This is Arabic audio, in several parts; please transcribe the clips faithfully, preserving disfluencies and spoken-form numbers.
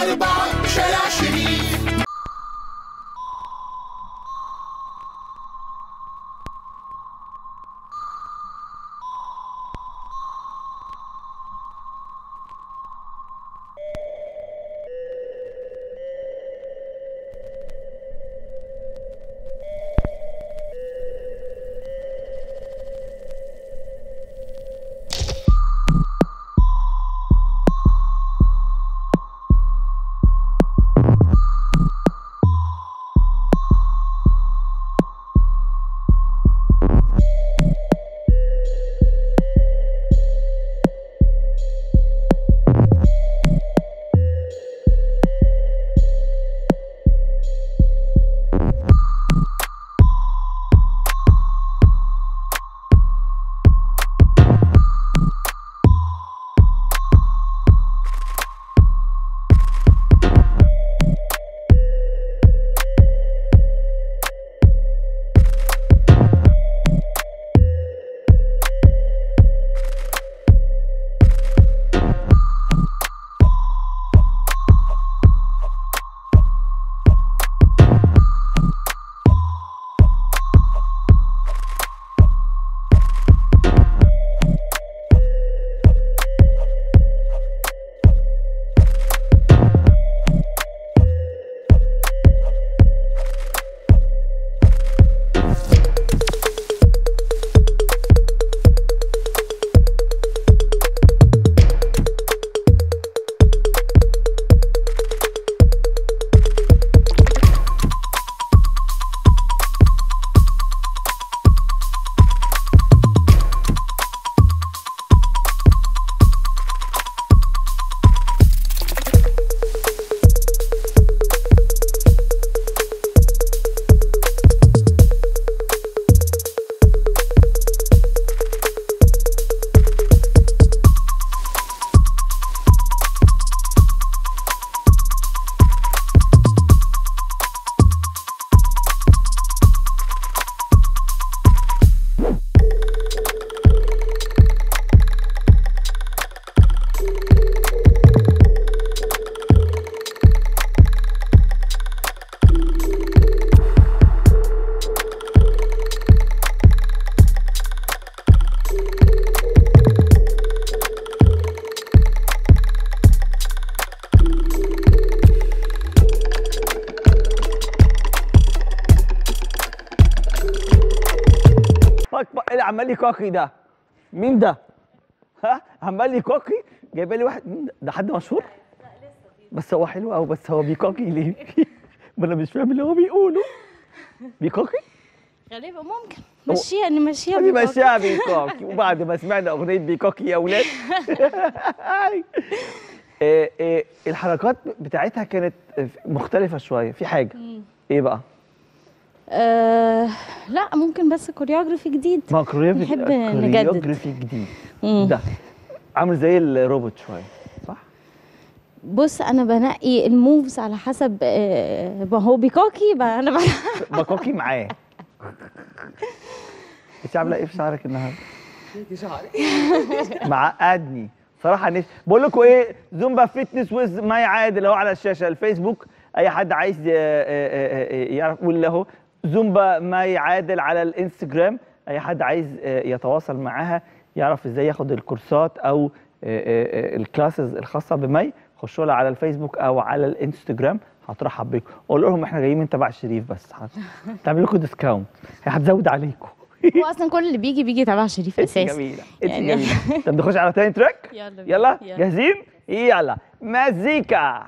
أربعة شارع شريف. اللي عمال لي كوكي ده مين ده؟ ها عمال لي كوكي جايبه لي واحد مين ده؟ ده حد مشهور؟ لا لسه بس هو حلو قوي بس هو بيكوكي ليه؟ ما انا مش فاهم اللي هو بيقوله. بيكوكي؟ غالبا ممكن مشيها نمشيها بيكوكي نمشيها بيكوكي. وبعد ما سمعنا اغنيه بيكوكي يا اولاد إيه إيه الحركات بتاعتها كانت مختلفه شويه في حاجه. ايه بقى؟ آه لا ممكن بس كوريوجرافي جديد. ما كوريوجرافي نحب نجدد كوريوجرافي جديد. مم. ده عامل زي الروبوت شويه صح؟ بص انا بنقي الموفز على حسب آه ما هو بيكوكي بقى انا بكوكي معاه. انت عامله ايه في شعرك النهارده؟ شعري معقدني صراحه. نفسي بقول لكم ايه، زومبا فيتنس ويز مي عادل اهو على الشاشه الفيسبوك، اي حد عايز يعرف. واللي اهو زومبا مي عادل على الانستجرام، اي حد عايز يتواصل معاها يعرف ازاي ياخد الكورسات او الكلاسز الخاصه بمي، خشوا لها على الفيسبوك او على الانستجرام هترحب بيكم. قول لهم احنا جايين من تبع شريف بس هتعمل لكم ديسكاونت، هي هتزود عليكم. هو اصلا كل اللي بيجي بيجي تبع شريف اساسا. انت جميله انت يعني جميله. طب نخش على تاني تراك؟ يلا يلا, يلا. جاهزين؟ يلا مزيكا.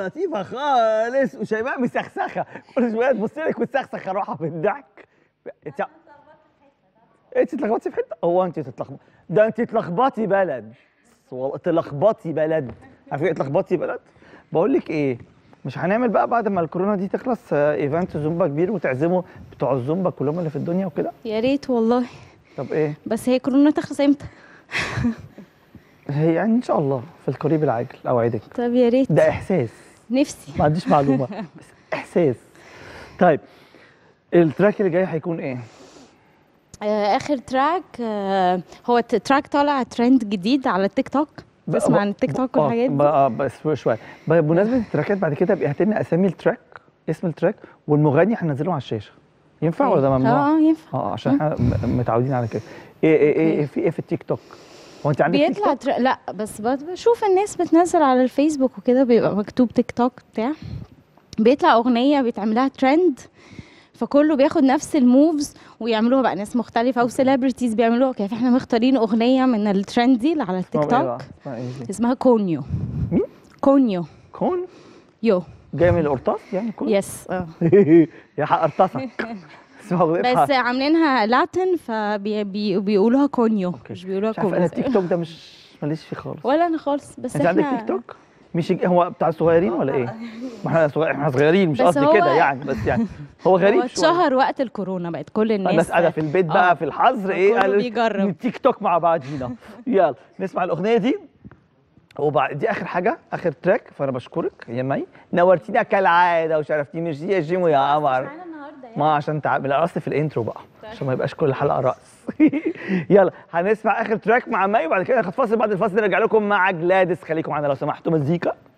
لطيفه خالص، وشيماء مسخسخه كل شويه تبص لك وتسخسخ روحها في الضحك. انت انت اتلخبطتي في حته؟ هو انت تتلخبطي؟ ده انت تلخبطي بلد، والله تلخبطي بلد. عارفه ايه تلخبطي بلد؟ بقول لك ايه، مش هنعمل بقى بعد ما الكورونا دي تخلص ايفنت زومبا كبير وتعزموا بتوع الزومبا كلهم اللي في الدنيا وكده؟ يا ريت والله. طب ايه؟ بس هي كورونا تخلص امتى؟ هي يعني ان شاء الله في القريب العاجل اوعدك. طب يا ريت. ده احساس، نفسي. ما عنديش معلومه بس احساس. طيب التراك اللي جاي هيكون ايه؟ آه، اخر تراك آه، هو ت- تراك طالع ترند جديد على التيك توك. تسمع عن التيك توك والحاجات دي؟ اه بس شويه. بمناسبه التراكات بعد كده بقى هات لنا اسامي التراك، اسم التراك والمغني هننزله على الشاشه. ينفع ولا ده ممنوع؟ اه ينفع. اه عشان احنا م- متعودين على كده. ايه ايه ايه إيه في ايه في التيك توك؟ هو انت عندك تيك بيطلع توك؟ تر... لا بس بت- بشوف الناس بتنزل على الفيسبوك وكده بيبقى مكتوب تيك توك بتاع، بيطلع اغنيه بيتعملها ترند، فكله بياخد نفس الموفز ويعملوها بقى ناس مختلفه او سيلبرتيز بيعملوها كده. فاحنا مختارين اغنيه من الترند دي اللي على التيك اسمهم ايه بقى؟ توك اسمها ايه دي؟ اسمها كونيو. مين؟ كونيو. كون؟ يو. جاي من القرطاس يعني كون؟ يس اه. يا هقرطسك. اسمها اغنيه بس عاملينها لاتن فبيقولوها كونيو مش بيقولوها مش عارف انا كونيو. التيك توك ده مش ماليش فيه خالص. ولا انا خالص. بس انت عندك احنا تيك توك؟ مش هو بتاع الصغيرين ولا ايه؟ ما احنا صغير احنا صغيرين مش بس قصدي هو- كده يعني، بس يعني هو غريب هو شويه. اتشهر وقت الكورونا بقت كل الناس الناس قاعده في البيت بقى آه. في الحظر ايه كله قالوا بيجرب. تيك توك مع بعضينا. يلا نسمع الاغنيه دي وبعد دي اخر حاجه اخر تراك. فانا بشكرك يا مي، نورتينا كالعاده وشرفتيني. ميرسي يا جيمو يا قمر. ما عشان تعب الاصل في الانترو بقى عشان ما يبقاش كل حلقه رقص. يلا هنسمع اخر تراك مع مي وبعد كده ناخد فاصل. بعد الفاصل نرجع لكم مع جلاديس. خليكم معانا لو سمحتوا. مزيكا.